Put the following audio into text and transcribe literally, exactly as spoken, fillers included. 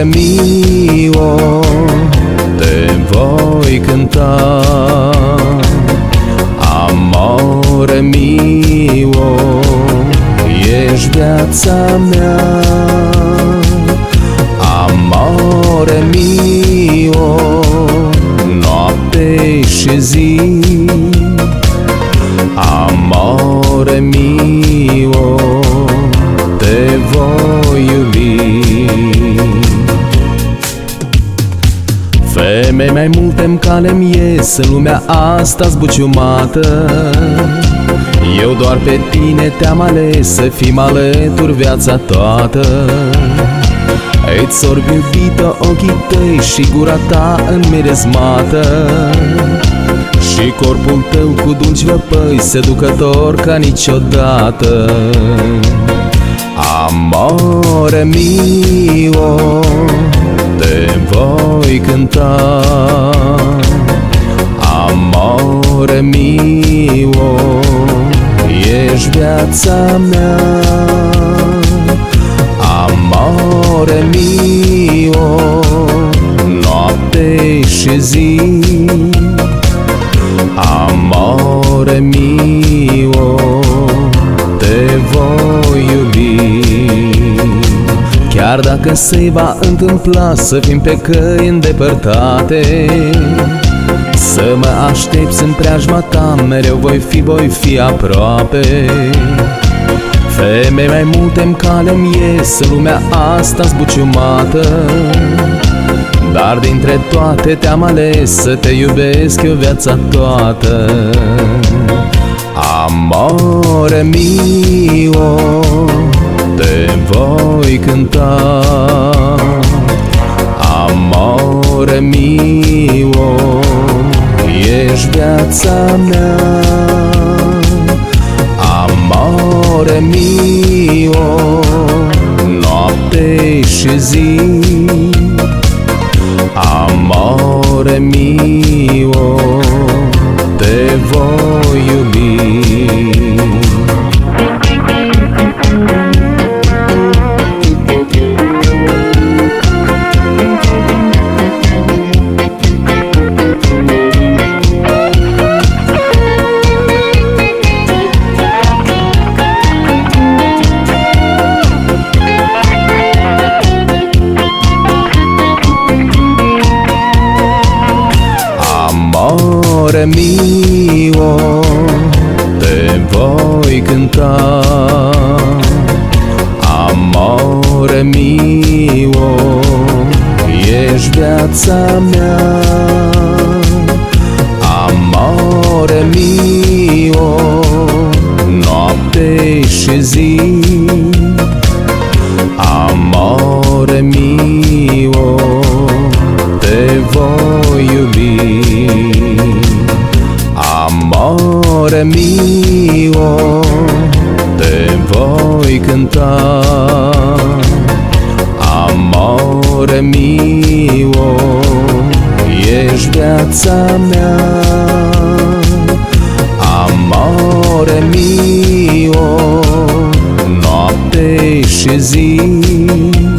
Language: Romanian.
mio, te voi cânta. Amore mio, ești viața mea. Amore mio, noapte și zi. Amore mio, te voi iubi. Femei mai multe-mi cale-mi ies în lumea asta zbuciumată. Eu doar pe tine te-am ales, să fim alături viața toată. Îți sorb iubită ochii tăi și gura ta înmirezmată, și corpul tău cu dulci văpăi, seducător ca niciodată. Amore mio, te voi cânta. Amore mio, ești viața mea. Amore mio, noapte și zi. Amore mio, te voi iubi. Chiar dacă se va întâmpla să fim pe căi îndepărtate, să mă aștepți în preajma ta, mereu voi fi, voi fi aproape. Femei mai multe-mi cale-mi ies în lumea asta zbuciumată, dar dintre toate te-am ales, să te iubesc eu viața toată. Amore mio, te voi cânta. Amore mio, ești viața mea. Amore mio, noapte și zi. Amore mio, te voi iubi. Amore mio, te voi cânta. Amore mio, ești viața mea. Amore mio, noapte și zi. Amore mio, te voi iubi. Amore mio, te voi cânta. Amore mio, ești viața mea. Amore mio, noapte și zi.